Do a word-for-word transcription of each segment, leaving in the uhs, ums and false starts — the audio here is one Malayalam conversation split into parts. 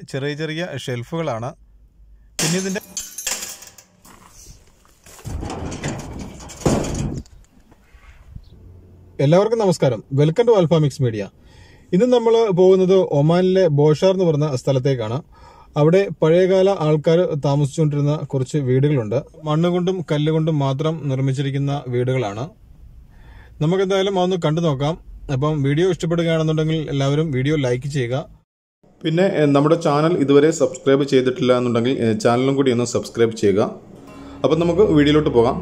ചെറിയ ചെറിയ ഷെൽഫുകളാണ്. പിന്നെ ഇതിൻ്റെ എല്ലാവർക്കും നമസ്കാരം. Welcome to alpha mix media. ഇന്ന് നമ്മൾ പോകുന്നത് ഒമാനിലെ ബോഷാർ എന്ന് പറഞ്ഞ സ്ഥലത്തേക്കാണ്. അവിടെ പഴയകാല ആൾക്കാർ താമസിച്ചുകൊണ്ടിരുന്ന കുറച്ച് വീടുകളുണ്ട്. മണ്ണുകൊണ്ടും കല്ലുകൊണ്ടും മാത്രം നിർമ്മിച്ചിരിക്കുന്ന വീടുകളാണ്. നമുക്കെന്തായാലും അതൊന്ന് കണ്ടു നോക്കാം. അപ്പം വീഡിയോ ഇഷ്ടപ്പെടുകയാണെന്നുണ്ടെങ്കിൽ എല്ലാവരും വീഡിയോ ലൈക്ക് ചെയ്യുക. പിന്നെ നമ്മുടെ ചാനൽ ഇതുവരെ സബ്സ്ക്രൈബ് ചെയ്തിട്ടില്ല എന്നുണ്ടെങ്കിൽ ചാനലും കൂടി ഒന്ന് സബ്സ്ക്രൈബ് ചെയ്യുക. അപ്പം നമുക്ക് വീഡിയോയിലോട്ട് പോകാം.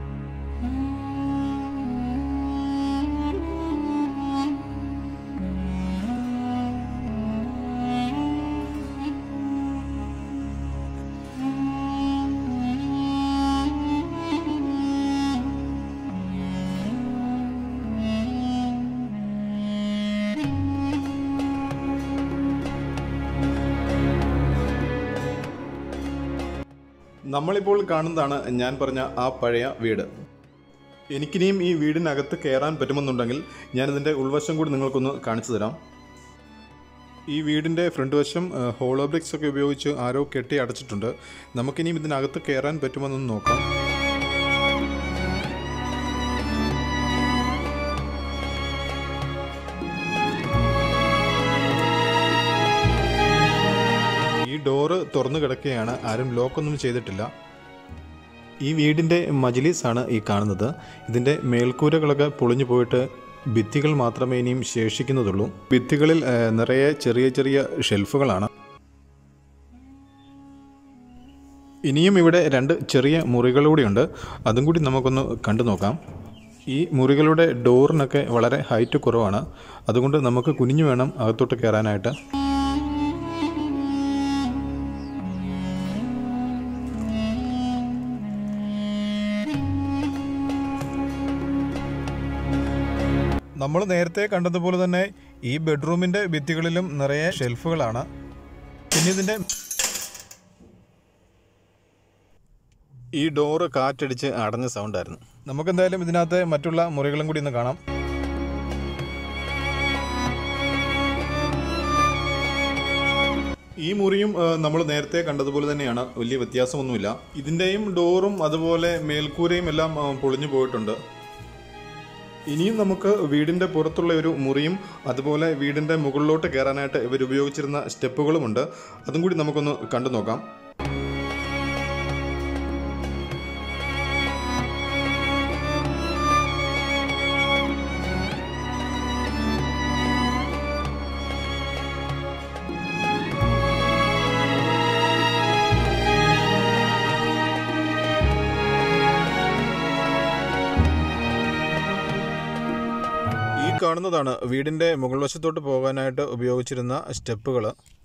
നമ്മളിപ്പോൾ കാണുന്നതാണ് ഞാൻ പറഞ്ഞ ആ പഴയ വീട്. എനിക്കിനിയും ഈ വീടിനകത്ത് കയറാൻ പറ്റുമെന്നുണ്ടെങ്കിൽ ഞാനിതിൻ്റെ ഉൾവശം കൂടി നിങ്ങൾക്കൊന്ന് കാണിച്ചു തരാം. ഈ വീടിൻ്റെ ഫ്രണ്ട് വശം ഹോളോ ബ്രിക്സ് ഒക്കെ ഉപയോഗിച്ച് ആരോ കെട്ടി അടച്ചിട്ടുണ്ട്. നമുക്കിനിയും ഇതിനകത്ത് കയറാൻ പറ്റുമെന്നൊന്ന് നോക്കാം. ഡോറ് തുറന്നു കിടക്കുകയാണ്. ആരും ലോക്കൊന്നും ചെയ്തിട്ടില്ല. ഈ വീടിൻ്റെ മജ്ലിസ് ആണ് ഈ കാണുന്നത്. ഇതിൻ്റെ മേൽക്കൂരകളൊക്കെ പൊളിഞ്ഞു പോയിട്ട് ഭിത്തികൾ മാത്രമേ ഇനിയും ശേഷിക്കുന്നതുള്ളൂ. ഭിത്തികളിൽ നിറയെ ചെറിയ ചെറിയ ഷെൽഫുകളാണ്. ഇനിയും ഇവിടെ രണ്ട് ചെറിയ മുറികളൂടെയുണ്ട്. അതും കൂടി നമുക്കൊന്ന് കണ്ടു നോക്കാം. ഈ മുറികളുടെ ഡോറിനൊക്കെ വളരെ ഹൈറ്റ് കുറവാണ്. അതുകൊണ്ട് നമുക്ക് കുനിഞ്ഞു വേണം അകത്തോട്ട് കയറാനായിട്ട്. നമ്മൾ നേരത്തെ കണ്ടതുപോലെ തന്നെ ഈ ബെഡ്റൂമിൻ്റെ ഭിത്തികളിലും നിറയെ ഷെൽഫുകളാണ്. പിന്നെ ഇതിൻ്റെ ഈ ഡോറ് കാറ്റടിച്ച് അടഞ്ഞ സൗണ്ടായിരുന്നു. നമുക്കെന്തായാലും ഇതിനകത്ത് മറ്റുള്ള മുറികളും കൂടി ഒന്ന് കാണാം. ഈ മുറിയും നമ്മൾ നേരത്തെ കണ്ടതുപോലെ തന്നെയാണ്. വലിയ വ്യത്യാസമൊന്നുമില്ല. ഇതിൻ്റെയും ഡോറും അതുപോലെ മേൽക്കൂരയും എല്ലാം പൊളിഞ്ഞു പോയിട്ടുണ്ട്. ഇനിയും നമുക്ക് വീടിൻ്റെ പുറത്തുള്ള ഒരു മുറിയും അതുപോലെ വീടിൻ്റെ മുകളിലോട്ട് കയറാനായിട്ട് ഇവർ ഉപയോഗിച്ചിരുന്ന സ്റ്റെപ്പുകളുമുണ്ട്. അതും കൂടി നമുക്കൊന്ന് കണ്ടു നോക്കാം. കാണുന്നതാണ് വീടിൻ്റെ മുകൾ വശത്തോട്ട് പോകാനായിട്ട് ഉപയോഗിച്ചിരുന്ന സ്റ്റെപ്പുകൾ.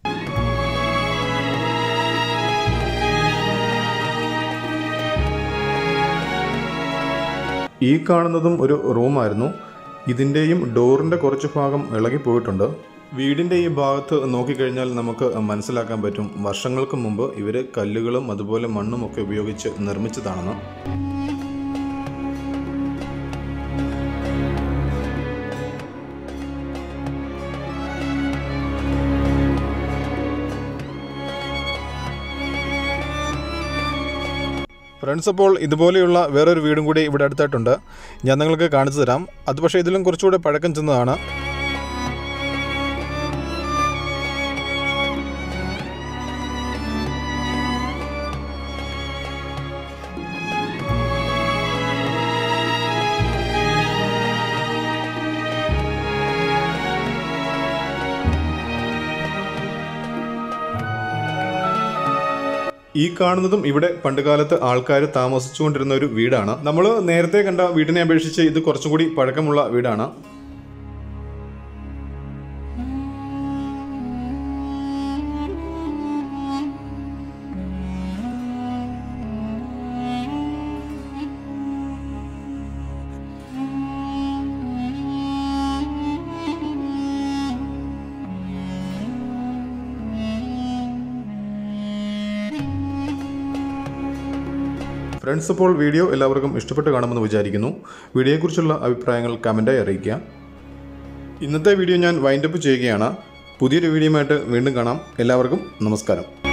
ഈ കാണുന്നതും ഒരു റൂമായിരുന്നു. ഇതിൻ്റെയും ഡോറിൻ്റെ കുറച്ച് ഭാഗം ഇളകിപ്പോയിട്ടുണ്ട്. വീടിൻ്റെ ഈ ഭാഗത്ത് നോക്കിക്കഴിഞ്ഞാൽ നമുക്ക് മനസ്സിലാക്കാൻ പറ്റും വർഷങ്ങൾക്ക് മുമ്പ് ഇവർ കല്ലുകളും അതുപോലെ മണ്ണും ഒക്കെ ഉപയോഗിച്ച് നിർമ്മിച്ചതാണെന്ന്. ഫ്രണ്ട്സ്, അപ്പോൾ ഇതുപോലെയുള്ള വേറൊരു വീടും കൂടി ഇവിടെ അടുത്തായിട്ടുണ്ട്. ഞാൻ നിങ്ങൾക്ക് കാണിച്ചു തരാം. അത് പക്ഷേ ഇതിലും കുറച്ചുകൂടെ പഴക്കം ചെന്നതാണ്. ഈ കാണുന്നതും ഇവിടെ പണ്ടുകാലത്ത് ആൾക്കാർ താമസിച്ചുകൊണ്ടിരുന്ന ഒരു വീടാണ്. നമ്മൾ നേരത്തെ കണ്ട വീടിനെ അപേക്ഷിച്ച് ഇത് കുറച്ചും കൂടി പഴക്കമുള്ള വീടാണ്. ഫ്രണ്ട്സ്, അപ്പോൾ വീഡിയോ എല്ലാവർക്കും ഇഷ്ടപ്പെട്ട് കാണുമെന്ന് വിചാരിക്കുന്നു. വീഡിയോയെക്കുറിച്ചുള്ള അഭിപ്രായങ്ങൾ കമൻറ്റായി അറിയിക്കുക. ഇന്നത്തെ വീഡിയോ ഞാൻ വൈൻഡപ്പ് ചെയ്യുകയാണ്. പുതിയൊരു വീഡിയോയുമായിട്ട് വീണ്ടും കാണാം. എല്ലാവർക്കും നമസ്കാരം.